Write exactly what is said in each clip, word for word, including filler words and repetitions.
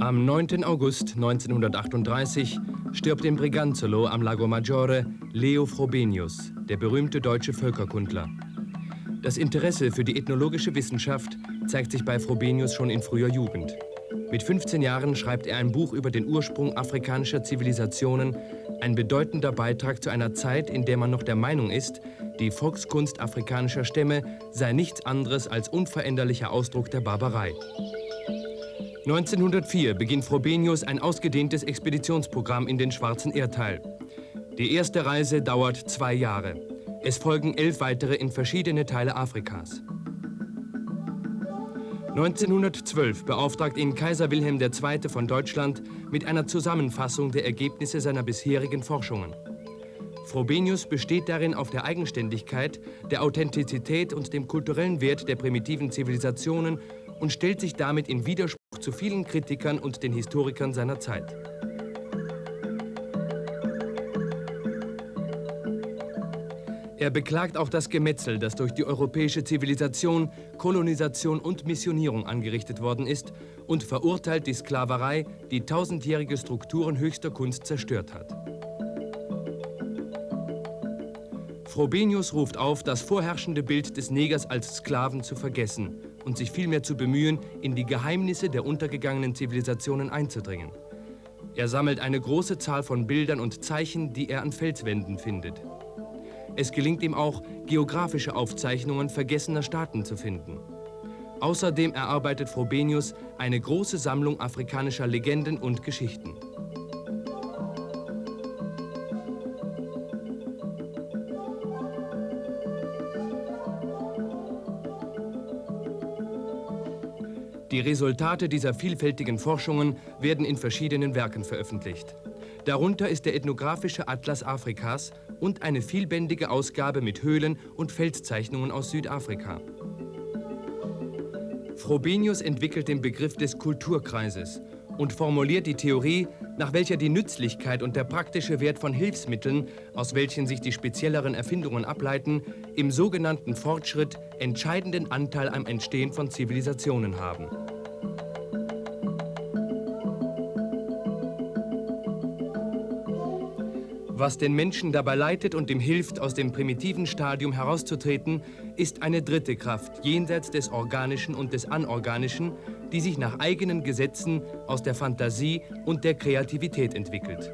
Am neunten August neunzehnhundertachtunddreißig stirbt in Briganzolo am Lago Maggiore Leo Frobenius, der berühmte deutsche Völkerkundler. Das Interesse für die ethnologische Wissenschaft zeigt sich bei Frobenius schon in früher Jugend. Mit fünfzehn Jahren schreibt er ein Buch über den Ursprung afrikanischer Zivilisationen, ein bedeutender Beitrag zu einer Zeit, in der man noch der Meinung ist, die Volkskunst afrikanischer Stämme sei nichts anderes als unveränderlicher Ausdruck der Barbarei. neunzehnhundertvier beginnt Frobenius ein ausgedehntes Expeditionsprogramm in den Schwarzen Erdteil. Die erste Reise dauert zwei Jahre. Es folgen elf weitere in verschiedene Teile Afrikas. neunzehnhundertzwölf beauftragt ihn Kaiser Wilhelm der Zweite von Deutschland mit einer Zusammenfassung der Ergebnisse seiner bisherigen Forschungen. Frobenius besteht darin auf der Eigenständigkeit, der Authentizität und dem kulturellen Wert der primitiven Zivilisationen und stellt sich damit in Widerspruch zu vielen Kritikern und den Historikern seiner Zeit. Er beklagt auch das Gemetzel, das durch die europäische Zivilisation, Kolonisation und Missionierung angerichtet worden ist, und verurteilt die Sklaverei, die tausendjährige Strukturen höchster Kunst zerstört hat. Frobenius ruft auf, das vorherrschende Bild des Negers als Sklaven zu vergessen und sich vielmehr zu bemühen, in die Geheimnisse der untergegangenen Zivilisationen einzudringen. Er sammelt eine große Zahl von Bildern und Zeichen, die er an Felswänden findet. Es gelingt ihm auch, geografische Aufzeichnungen vergessener Staaten zu finden. Außerdem erarbeitet Frobenius eine große Sammlung afrikanischer Legenden und Geschichten. Die Resultate dieser vielfältigen Forschungen werden in verschiedenen Werken veröffentlicht. Darunter ist der ethnographische Atlas Afrikas und eine vielbändige Ausgabe mit Höhlen- und Felszeichnungen aus Südafrika. Frobenius entwickelt den Begriff des Kulturkreises und formuliert die Theorie, nach welcher die Nützlichkeit und der praktische Wert von Hilfsmitteln, aus welchen sich die spezielleren Erfindungen ableiten, im sogenannten Fortschritt entscheidenden Anteil am Entstehen von Zivilisationen haben. Was den Menschen dabei leitet und ihm hilft, aus dem primitiven Stadium herauszutreten, ist eine dritte Kraft, jenseits des Organischen und des Anorganischen, die sich nach eigenen Gesetzen aus der Fantasie und der Kreativität entwickelt.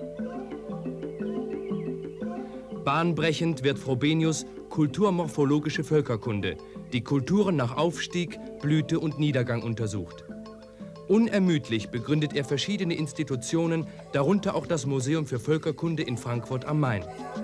Bahnbrechend wird Frobenius kulturmorphologische Völkerkunde, die Kulturen nach Aufstieg, Blüte und Niedergang untersucht. Unermüdlich begründet er verschiedene Institutionen, darunter auch das Museum für Völkerkunde in Frankfurt am Main.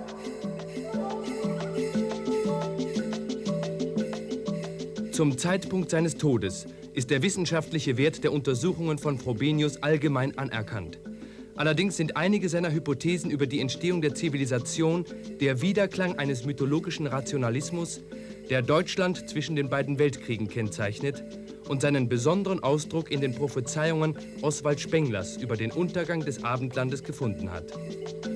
Zum Zeitpunkt seines Todes ist der wissenschaftliche Wert der Untersuchungen von Frobenius allgemein anerkannt. Allerdings sind einige seiner Hypothesen über die Entstehung der Zivilisation der Widerklang eines mythologischen Rationalismus, der Deutschland zwischen den beiden Weltkriegen kennzeichnet und seinen besonderen Ausdruck in den Prophezeiungen Oswald Spenglers über den Untergang des Abendlandes gefunden hat.